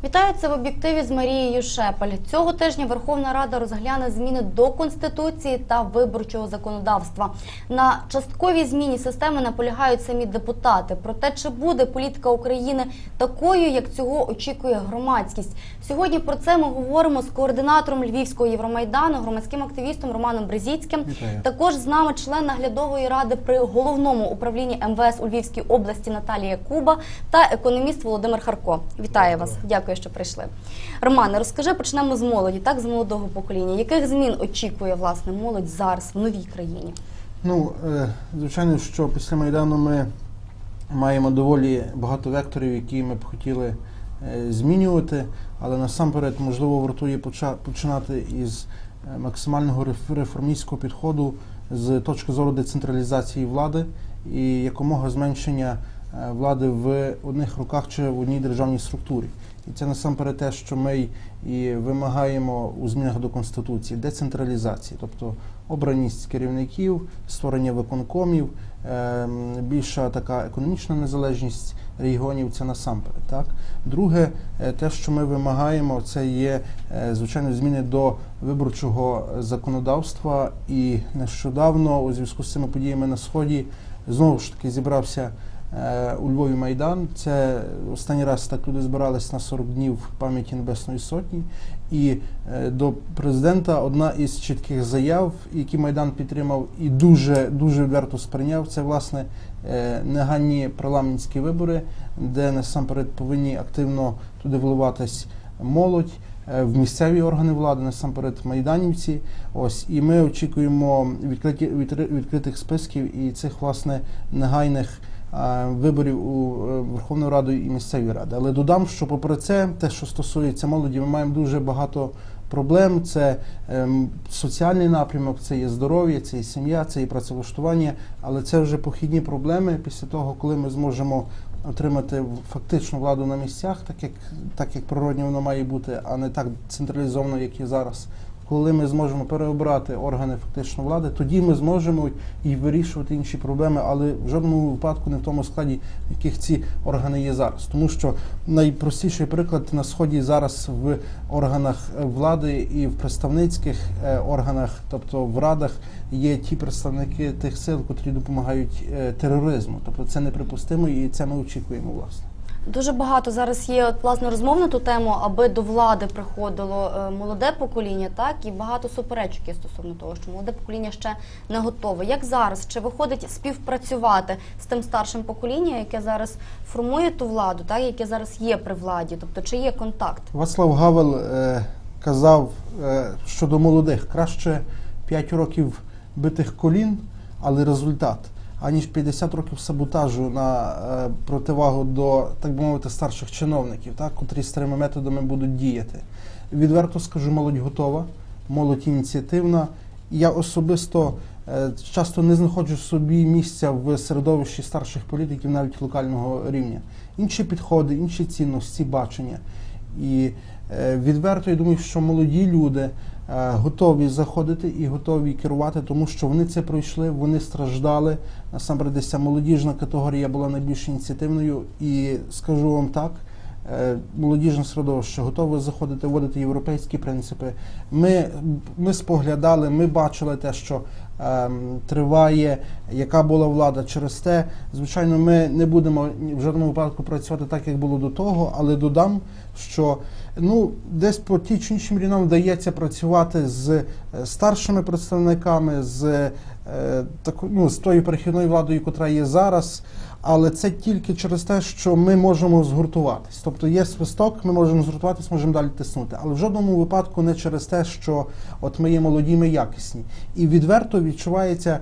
Вітаю, це в об'єктиві з Марією Шепель. Цього тижня Верховна Рада розгляне зміни до Конституції та виборчого законодавства. На частковій зміні системи наполягають самі депутати. Проте, чи буде політика України такою, як цього очікує громадськість? Сьогодні про це ми говоримо з координатором Львівського Євромайдану, громадським активістом Романом Брезіцьким. Вітаю. Також з нами член наглядової ради при Головному управлінні МВС у Львівській області Наталія Куба та економіст Володимир Харко. Вітаю вас. Дякую, що прийшли. Романе, розкажи, почнемо з молоді, так, з молодого покоління. Яких змін очікує, власне, молодь зараз в новій країні? Ну, звичайно, що після Майдану ми маємо доволі багато векторів, які ми б хотіли змінювати, але насамперед, можливо, вартує починати із максимального реформістського підходу з точки зору децентралізації влади і якомога зменшення влади в одних руках чи в одній державній структурі. І це насамперед те, що ми і вимагаємо у змінах до Конституції – децентралізації, тобто обраність керівників, створення виконкомів, більша така економічна незалежність регіонів – це насамперед. Так? Друге, те, що ми вимагаємо, це є, звичайно, зміни до виборчого законодавства. І нещодавно, у зв'язку з цими подіями на Сході, знову ж таки зібрався у Львові Майдан. Це останній раз так люди збирались на 40 днів пам'яті Небесної Сотні. І до президента одна із чітких заяв, які Майдан підтримав і дуже відверто сприйняв, це, власне, негайні парламентські вибори, де насамперед повинні активно туди вливатись молодь, в місцеві органи влади, насамперед майданівці. Ось, і ми очікуємо відкритих списків і цих, власне, негайних виборів у Верховну Раду і місцеві ради. Але додам, що попри це, те, що стосується молоді, ми маємо дуже багато проблем. Це соціальний напрямок, це є здоров'я, це є сім'я, це є працевлаштування, але це вже похідні проблеми після того, коли ми зможемо отримати фактичну владу на місцях, так як природньо воно має бути, а не так централізовано, як і зараз. Коли ми зможемо переобрати органи фактично влади, тоді ми зможемо і вирішувати інші проблеми, але в жодному випадку не в тому складі, в яких ці органи є зараз. Тому що найпростіший приклад на Сході зараз в органах влади і в представницьких органах, тобто в радах, є ті представники тих сил, котрі допомагають тероризму. Тобто це неприпустимо і це ми очікуємо, власне. Дуже багато зараз є, власне, розмов на ту тему, аби до влади приходило молоде покоління, так, і багато суперечок є стосовно того, що молоде покоління ще не готове. Як зараз? Чи виходить співпрацювати з тим старшим поколінням, яке зараз формує ту владу, так, яке зараз є при владі? Тобто, чи є контакт? Вацлав Гавел казав щодо молодих: краще 5 років битих колін, але результат, аніж 50 років саботажу на противагу до, так би мовити, старших чиновників, так, котрі старими методами будуть діяти. Відверто скажу, молодь готова, молодь ініціативна. Я особисто часто не знаходжу собі місця в середовищі старших політиків, навіть локального рівня. Інші підходи, інші цінності, бачення. І відверто я думаю, що молоді люди готові заходити і готові керувати, тому що вони це пройшли, вони страждали. Насамперед, ця молодіжна категорія була найбільш ініціативною. І скажу вам так, молодіжне середовище готове заходити, вводити європейські принципи. Ми споглядали, ми бачили те, що триває, яка була влада. Через те, звичайно, ми не будемо в жодному випадку працювати так, як було до того, але додам, що десь по ті чи іншим рівням вдається працювати з старшими представниками, з тою перехідною владою, яка є зараз, але це тільки через те, що ми можемо згуртуватись. Тобто є свисток, ми можемо згуртуватись, можемо далі тиснути. Але в жодному випадку не через те, що от ми є молоді, ми якісні. І відверто відчувається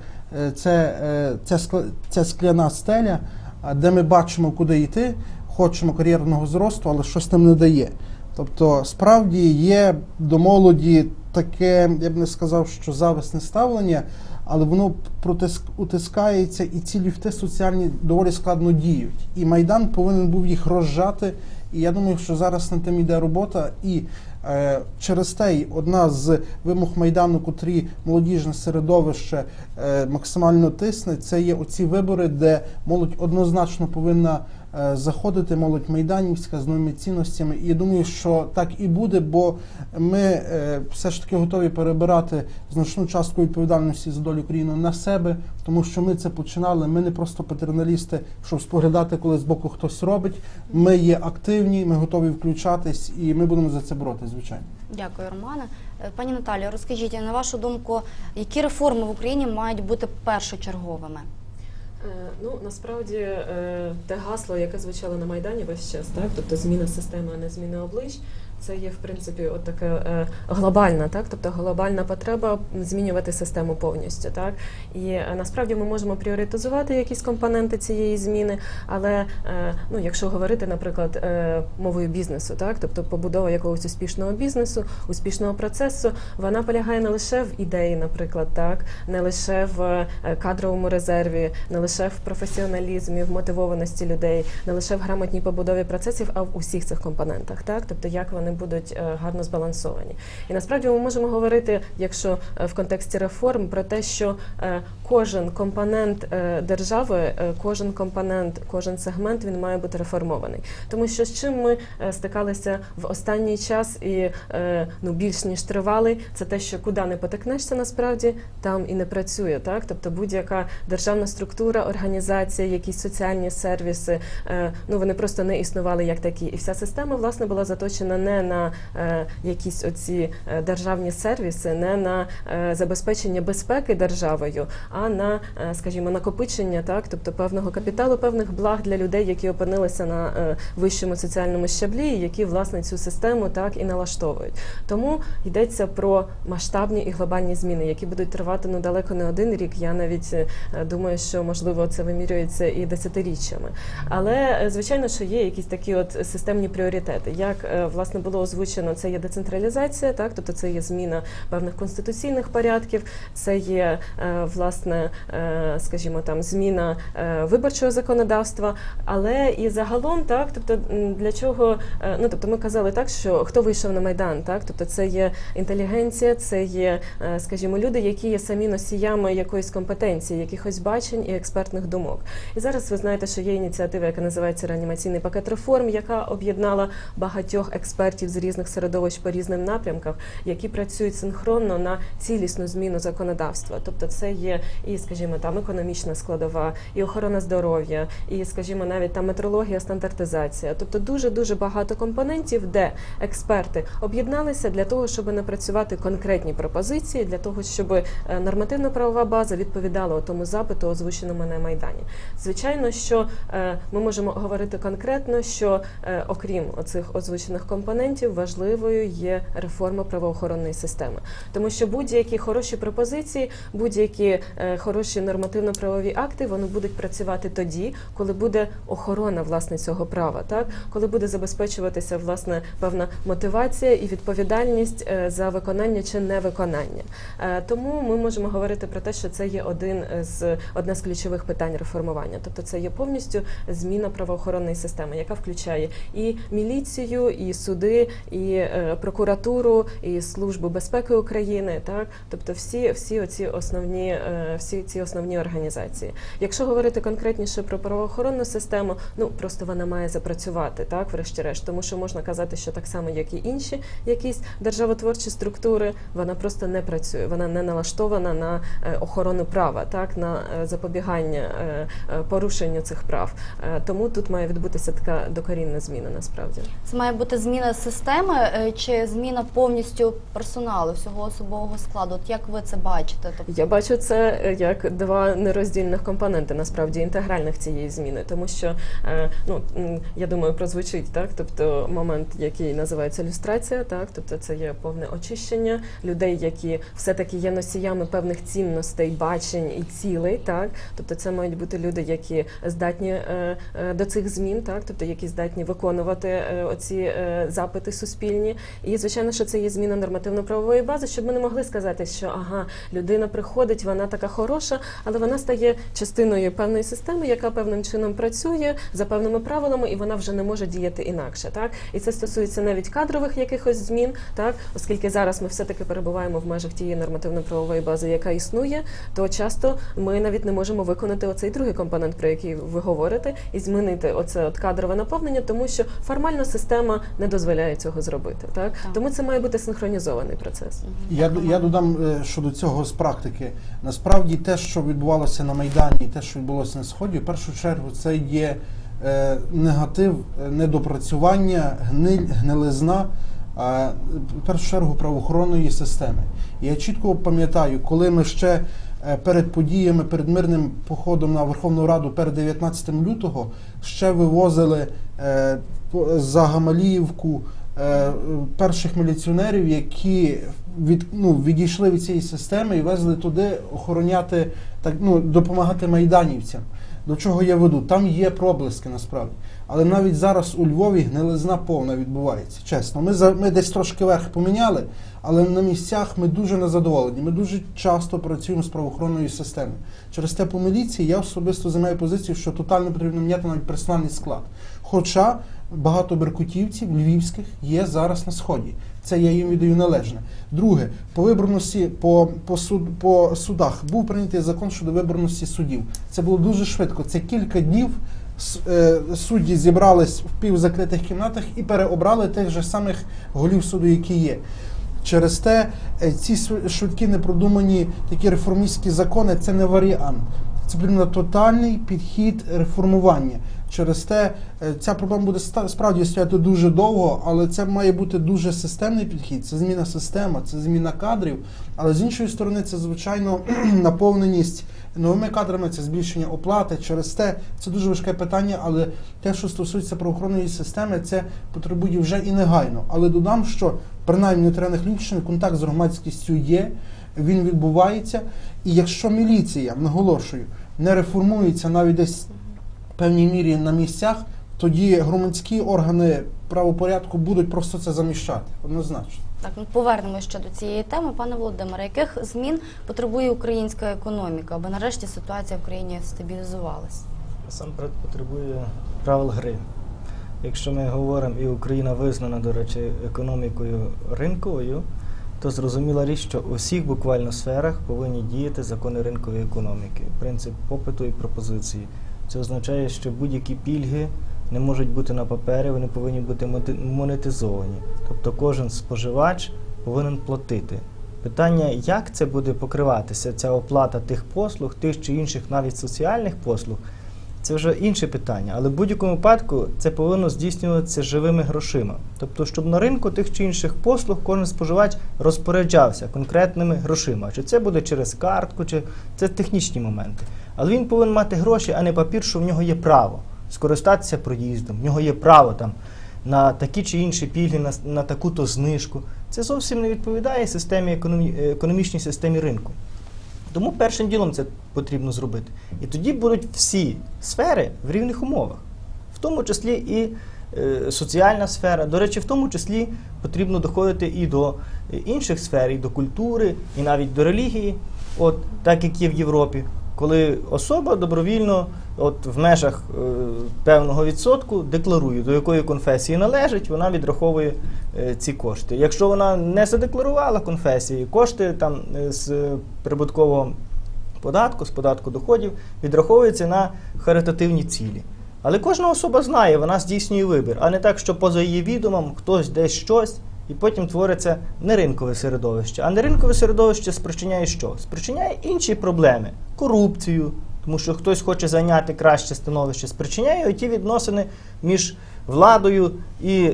ця скляна стеля, де ми бачимо, куди йти, хочемо кар'єрного зросту, але щось нам не дає. Тобто, справді є до молоді таке, я б не сказав, що зависне ставлення, але воно утискається, і ці ліфти соціальні доволі складно діють. І Майдан повинен був їх розжати, і я думаю, що зараз над тим йде робота. І через те одна з вимог Майдану, котрі молодіжне середовище максимально тисне, це є оці вибори, де молодь однозначно повинна заходити молодь майданівська з новими цінностями. І я думаю, що так і буде, бо ми все ж таки готові перебирати значну частку відповідальності за долю країни на себе, тому що ми це починали. Ми не просто патерналісти, щоб споглядати, коли збоку хтось робить. Ми є активні, ми готові включатись і ми будемо за це боротися, звичайно. Дякую, Романе. Пані Наталію, розкажіть, на вашу думку, які реформи в Україні мають бути першочерговими? Ну, насправді, те гасло, яке звучало на Майдані весь час, так, тобто зміна системи, а не зміна облич, це є, в принципі, от така глобальна, так, тобто глобальна потреба змінювати систему повністю, так. І насправді ми можемо пріоритизувати якісь компоненти цієї зміни, але, ну, якщо говорити, наприклад, мовою бізнесу, так, тобто побудова якогось успішного бізнесу, успішного процесу, вона полягає не лише в ідеї, наприклад, так, не лише в кадровому резерві, не лише в професіоналізмі, в мотивованості людей, не лише в грамотній побудові процесів, а в усіх цих компонентах, так, тобто як вони будуть гарно збалансовані. І насправді ми можемо говорити, якщо в контексті реформ, про те, що кожен компонент держави, кожен компонент, кожен сегмент, він має бути реформований. Тому що з чим ми стикалися в останній час і ну, більш ніж тривалий, це те, що куди не потикнешся насправді, там і не працює, так? Тобто будь-яка державна структура, організація, якісь соціальні сервіси, ну, вони просто не існували як такі. І вся система, власне, була заточена не на якісь оці державні сервіси, не на забезпечення безпеки державою, а на, скажімо, накопичення, так, тобто певного капіталу, певних благ для людей, які опинилися на вищому соціальному щаблі, які, власне, цю систему так і налаштовують. Тому йдеться про масштабні і глобальні зміни, які будуть тривати, ну, далеко не один рік. Я навіть думаю, що, можливо, це вимірюється і десятиріччями. Але, звичайно, що є якісь такі от системні пріоритети. Як, власне, було озвучено, це є децентралізація, так, тобто це є зміна певних конституційних порядків, це є, власне, скажімо, там, зміна виборчого законодавства, але і загалом, так, тобто для чого, ну, тобто ми казали так, що хто вийшов на Майдан, так, тобто це є інтелігенція, це є, скажімо, люди, які є самі носіями якоїсь компетенції, якихось бачень і експертних думок. І зараз ви знаєте, що є ініціатива, яка називається «Реанімаційний пакет реформ», яка об'єднала багатьох експертів з різних середовищ по різним напрямкам, які працюють синхронно на цілісну зміну законодавства. Тобто це є і, скажімо, там економічна складова, і охорона здоров'я, і, скажімо, навіть там метрологія, стандартизація. Тобто дуже-дуже багато компонентів, де експерти об'єдналися для того, щоб напрацювати конкретні пропозиції, для того, щоб нормативно-правова база відповідала тому запиту, озвученому на Майдані. Звичайно, що ми можемо говорити конкретно, що окрім оцих озвучених компонентів, важливою є реформа правоохоронної системи. Тому що будь-які хороші пропозиції, будь-які хороші нормативно-правові акти, вони будуть працювати тоді, коли буде охорона, власне, цього права, так? Коли буде забезпечуватися, власне, певна мотивація і відповідальність за виконання чи невиконання. Тому ми можемо говорити про те, що це є одне з ключових питань реформування. Тобто це є повністю зміна правоохоронної системи, яка включає і міліцію, і суди, і прокуратуру, і Службу безпеки України, так? Тобто всі ці основні організації. Якщо говорити конкретніше про правоохоронну систему, ну, просто вона має запрацювати, так, врешті-решт, тому що можна казати, що так само, як і інші якісь державотворчі структури, вона просто не працює, вона не налаштована на охорону права, так, на запобігання порушенню цих прав. Тому тут має відбутися така докорінна зміна, насправді. Це має бути зміна системи чи зміна повністю персоналу, всього особового складу? От як ви це бачите? Тобто... Я бачу це як два нероздільних компоненти, насправді, інтегральних цієї зміни, тому що, ну, я думаю, прозвучить, так, тобто момент, який називається люстрація, так, тобто це є повне очищення людей, які все-таки є носіями певних цінностей, бачень і цілей, так, тобто це мають бути люди, які здатні до цих змін, так, тобто які здатні виконувати оці запити суспільні. І, звичайно, що це є зміна нормативно-правової бази, щоб ми не могли сказати, що ага, людина приходить, вона така хороша, але вона стає частиною певної системи, яка певним чином працює за певними правилами, і вона вже не може діяти інакше. Так? І це стосується навіть кадрових якихось змін, так? Оскільки зараз ми все-таки перебуваємо в межах тієї нормативно-правової бази, яка існує, то часто ми навіть не можемо виконати оцей другий компонент, про який ви говорите, і змінити оце от кадрове наповнення, тому що формально система не дозволяє цього зробити. Так? Тому це має бути синхронізований процес. Я додам щодо цього з практики. Насправді те, що відбувалося на Майдані, і те, що відбулося на Сході, в першу чергу це є негатив, недопрацювання, гнилизна, в першу чергу правоохоронної системи. І я чітко пам'ятаю, коли ми ще перед подіями, перед мирним походом на Верховну Раду перед 19 лютого ще вивозили за Гамаліївку перших міліціонерів, які відійшли від цієї системи і везли туди охороняти, допомагати майданівцям. До чого я веду? Там є проблиски насправді. Але навіть зараз у Львові гнилизна повна відбувається, чесно. Ми десь трошки верх поміняли, але на місцях ми дуже незадоволені. Ми дуже часто працюємо з правоохоронною системою. Через те по міліції я особисто займаю позицію, що тотально потрібно міняти навіть персональний склад. Хоча багато беркутівців львівських є зараз на Сході. Це я їм віддаю належне. Друге, по виборності, по судах був прийнятий закон щодо виборності суддів. Це було дуже швидко. Це кілька днів судді зібрались в півзакритих кімнатах і переобрали тих же самих голів суду, які є. Через те ці швидкі, непродумані такі реформістські закони – це не варіант. Це потрібно тотальний підхід реформування. Через те ця проблема буде справді стояти дуже довго, але це має бути дуже системний підхід. Це зміна системи, це зміна кадрів, але з іншої сторони це, звичайно, наповненість новими кадрами, це збільшення оплати. Через те це дуже важке питання, але те, що стосується правоохоронної системи, це потребує вже і негайно. Але додам, що принаймні на теренах Львівщини контакт з громадськістю є, він відбувається. І якщо міліція, наголошую, не реформується навіть десь в певній мірі на місцях, тоді громадські органи правопорядку будуть просто це заміщати. Однозначно. Так, повернемось ще до цієї теми. Пане Володимире, яких змін потребує українська економіка, аби нарешті ситуація в країні стабілізувалась? Насамперед потребує правил гри. Якщо ми говоримо, і Україна визнана, до речі, економікою ринковою, то зрозуміла річ, що у всіх буквально сферах повинні діяти закони ринкової економіки, принцип попиту і пропозиції. Це означає, що будь-які пільги не можуть бути на папері, вони повинні бути монетизовані. Тобто кожен споживач повинен платити. Питання, як це буде покриватися, ця оплата тих послуг, тих чи інших навіть соціальних послуг, це вже інше питання. Але в будь-якому випадку це повинно здійснюватися живими грошима. Тобто, щоб на ринку тих чи інших послуг кожен споживач розпоряджався конкретними грошима. Чи це буде через картку, чи це технічні моменти. Але він повинен мати гроші, а не папір, що в нього є право скористатися проїздом, в нього є право там на такі чи інші пільги, на таку-то знижку. Це зовсім не відповідає економічній системі ринку. Тому першим ділом це потрібно зробити. І тоді будуть всі сфери в рівних умовах. В тому числі і соціальна сфера. До речі, в тому числі потрібно доходити і до інших сфер, і до культури, і навіть до релігії, так як є в Європі. Коли особа добровільно в межах певного відсотку декларує, до якої конфесії належить, вона відраховує ці кошти. Якщо вона не задекларувала конфесії, кошти там з прибуткового податку, з податку доходів, відраховуються на харитативні цілі. Але кожна особа знає, вона здійснює вибір, а не так, що поза її відомом хтось десь щось, і потім твориться неринкове середовище. А неринкове середовище спричиняє що? Спричиняє інші проблеми. Корупцію, тому що хтось хоче зайняти краще становище. Спричиняє ті відносини між владою і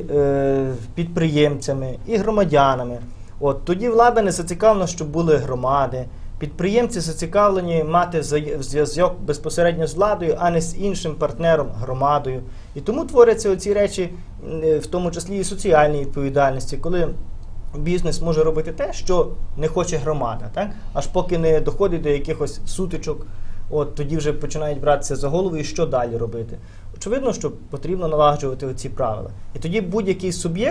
підприємцями, і громадянами. Тоді влада не зацікавлена, щоб були громади. Підприємці зацікавлені мати зв'язок безпосередньо з владою, а не з іншим партнером, громадою. І тому творяться оці речі, в тому числі і соціальній відповідальності, коли бізнес може робити те, що не хоче громада, так? Аж поки не доходить до якихось сутичок, тоді вже починають братися за голову і що далі робити. Очевидно, що потрібно налагоджувати оці правила. І тоді будь-який суб'єкт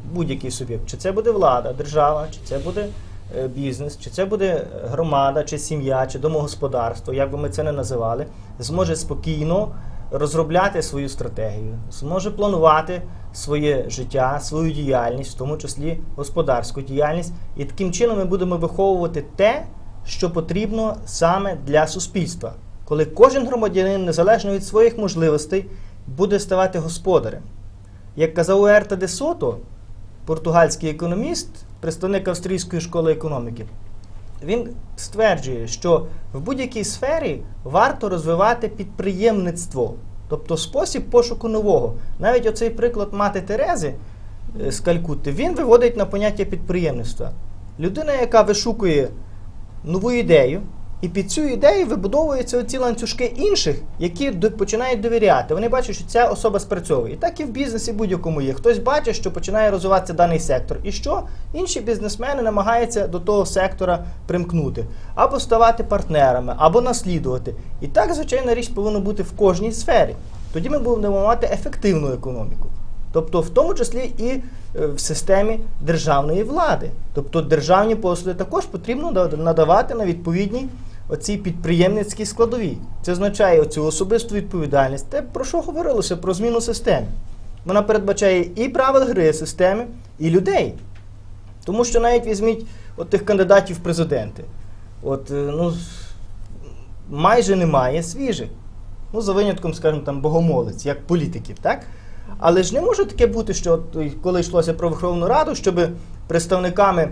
будь-який суб'єкт, чи це буде влада, держава, чи це буде бізнес, чи це буде громада, чи сім'я, чи домогосподарство, як би ми це не називали, зможе спокійно розробляти свою стратегію, зможе планувати своє життя, свою діяльність, в тому числі господарську діяльність. І таким чином ми будемо виховувати те, що потрібно саме для суспільства. Коли кожен громадянин, незалежно від своїх можливостей, буде ставати господарем. Як казав Уерта де Сото, португальський економіст, представник австрійської школи економіки, він стверджує, що в будь-якій сфері варто розвивати підприємництво, тобто спосіб пошуку нового. Навіть оцей приклад мати Терези з Калькутти, він виводить на поняття підприємництва. Людина, яка вишукує нову ідею, і під цю ідею вибудовуються оці ланцюжки інших, які починають довіряти. Вони бачать, що ця особа спрацьовує. І так і в бізнесі будь-якому є. Хтось бачить, що починає розвиватися даний сектор. І що? Інші бізнесмени намагаються до того сектора примкнути. Або ставати партнерами, або наслідувати. І так, звичайна річ, повинно бути в кожній сфері. Тоді ми будемо мати ефективну економіку. Тобто, в тому числі і в системі державної влади. Тобто, державні послуги також потрібно надавати на відповідній оцій підприємницькій складовій. Це означає оцю особисту відповідальність. Те, про що говорилося, про зміну системи. Вона передбачає і правил гри системи, і людей. Тому що навіть візьміть от тих кандидатів в президенти. Майже немає свіжих. За винятком, скажімо, там, богомолець, як політиків, так? Але ж не може таке бути, що коли йшлося про Верховну Раду, щоб представниками,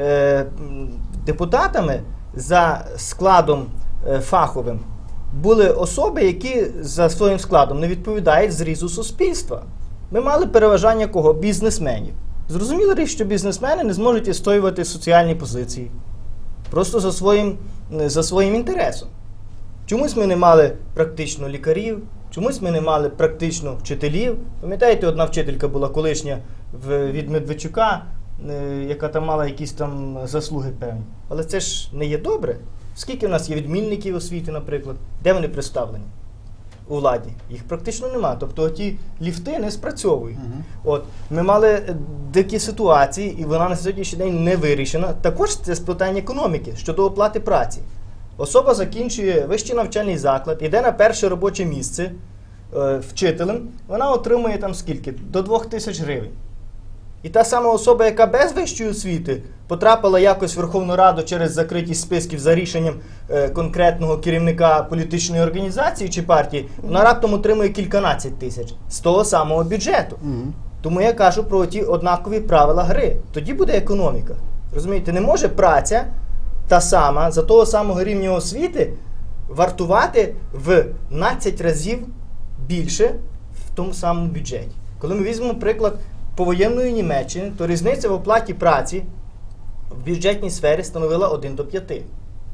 депутатами за складом фаховим були особи, які за своїм складом не відповідають зрізу суспільства. Ми мали переважання кого? Бізнесменів. Зрозуміло річ, що бізнесмени не зможуть відстоювати соціальні позиції. Просто за своїм інтересом. Чомусь ми не мали практично лікарів, чомусь ми не мали практично вчителів. Пам'ятаєте, одна вчителька була колишня від Медведчука, яка там мала якісь там заслуги певні. Але це ж не є добре. Скільки в нас є відмінників освіти, наприклад? Де вони представлені у владі? Їх практично нема. Тобто ті ліфти не спрацьовують. Ми мали дикі ситуації, і вона на сьогоднішній день не вирішена. Також це питання економіки щодо оплати праці. Особа закінчує вищий навчальний заклад, йде на перше робоче місце вчителем, вона отримує там скільки? До 2000 гривень. І та сама особа, яка без вищої освіти потрапила якось в Верховну Раду через закритість списків за рішенням конкретного керівника політичної організації чи партії, вона раптом отримує кільканадцять тисяч з того самого бюджету. Тому я кажу про ті однакові правила гри. Тоді буде економіка. Розумієте, не може праця та сама, за того самого рівня освіти, вартувати в 12 разів більше в тому самому бюджеті. Коли ми візьмемо приклад повоєнної Німеччини, то різниця в оплаті праці в бюджетній сфері становила 1 до 5.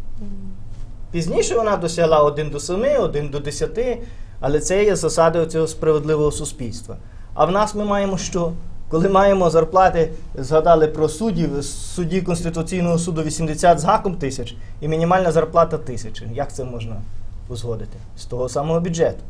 Пізніше вона досягла 1 до 7, 1 до 10, але це є засадою цього справедливого суспільства. А в нас ми маємо що? Коли маємо зарплати, згадали про суддів, судді Конституційного суду 80 з гаком тисяч і мінімальна зарплата 1000. Як це можна узгодити? З того самого бюджету.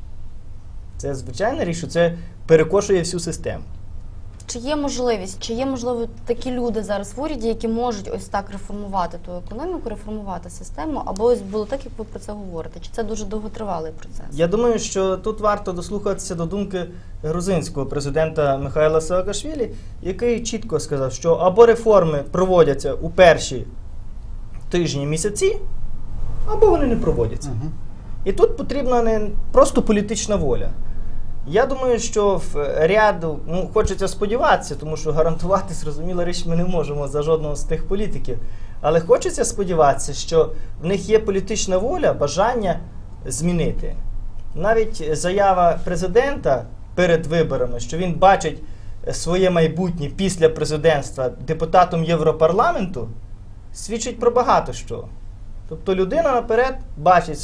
Це звичайна річ, що це перекошує всю систему. Чи є можливо такі люди зараз в уряді, які можуть ось так реформувати ту економіку, реформувати систему, або ось було так, як ви про це говорите? Чи це дуже довготривалий процес? Я думаю, що тут варто дослухатися до думки грузинського президента Михайла Саакашвілі, який чітко сказав, що або реформи проводяться у перші тижні, місяці, або вони не проводяться. І тут потрібна не просто політична воля. Я думаю, що в ряду, хочеться сподіватися, тому що гарантувати, зрозуміла річ, ми не можемо за жодного з тих політиків, але хочеться сподіватися, що в них є політична воля, бажання змінити. Навіть заява президента перед виборами, що він бачить своє майбутнє після президентства депутатом Європарламенту, свідчить про багато що. Тобто людина наперед бачить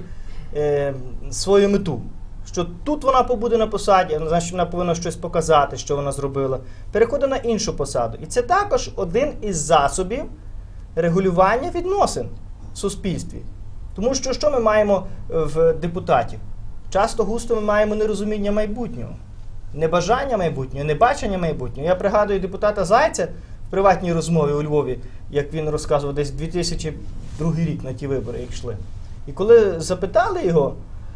свою мету. Що тут вона побуде на посаді, значить вона повинна щось показати, що вона зробила. Переходить на іншу посаду. І це також один із засобів регулювання відносин в суспільстві. Тому що ми маємо в депутатів? Часто густо ми маємо нерозуміння майбутнього. Не бажання майбутнього, не бачення майбутнього. Я пригадую депутата Зайця в приватній розмові у Львові, як він розказував десь 2002 рік на ті вибори, як йшли. І коли запитали його,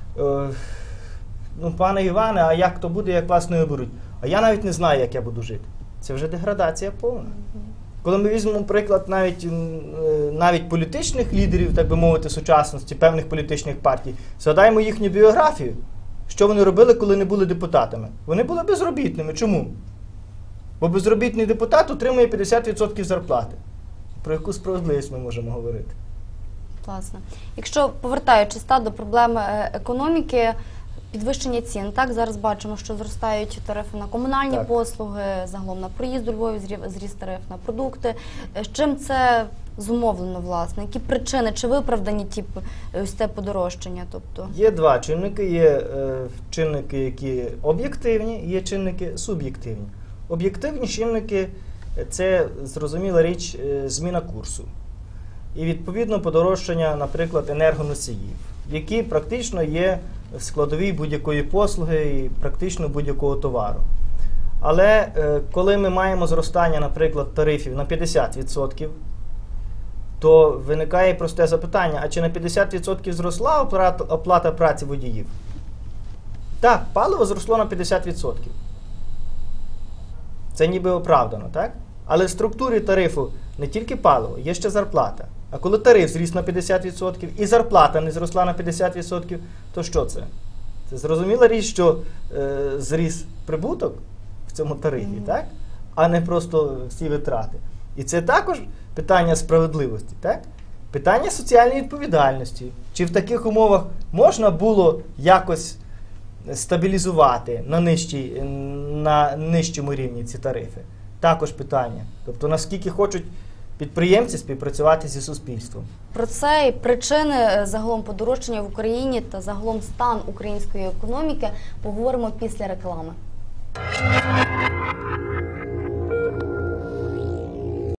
ну, пане Іване, а як то буде, як вас не виберуть? А я навіть не знаю, як я буду жити. Це вже деградація повна. Коли ми візьмемо приклад навіть політичних лідерів, так би мовити, сучасності, певних політичних партій, згадаємо їхню біографію. Що вони робили, коли не були депутатами? Вони були безробітними. Чому? Бо безробітний депутат отримує 50% зарплати. Про яку справедливість ми можемо говорити? Власне. Якщо, повертаючись до проблеми економіки, підвищення цін, так, зараз бачимо, що зростають тарифи на комунальні Так. послуги, загалом на проїзд у Львові, зріс тариф на продукти. З чим це зумовлено, власне? Які причини, чи виправдані ось те подорожчання? Тобто? Є два чинники. Є чинники, які об'єктивні, є чинники суб'єктивні. Об'єктивні чинники – це, зрозуміла річ, зміна курсу. І, відповідно, подорожчання, наприклад, енергоносіїв, які практично є в складовій будь-якої послуги і практично будь-якого товару. Але коли ми маємо зростання, наприклад, тарифів на 50%, то виникає просте запитання, а чи на 50% зросла оплата праці водіїв? Так, паливо зросло на 50%. Це ніби оправдано, так? Але в структурі тарифу не тільки паливо, є ще зарплата. А коли тариф зріс на 50% і зарплата не зросла на 50%, то що це? Це зрозуміла річ, що зріс прибуток в цьому тарифі, так? А не просто всі витрати. І це також питання справедливості, так? Питання соціальної відповідальності. Чи в таких умовах можна було якось стабілізувати на нижчому рівні ці тарифи? Також питання. Тобто, наскільки хочуть підприємці співпрацювати зі суспільством. Про це і причини загалом подорожчання в Україні та загалом стан української економіки поговоримо після реклами.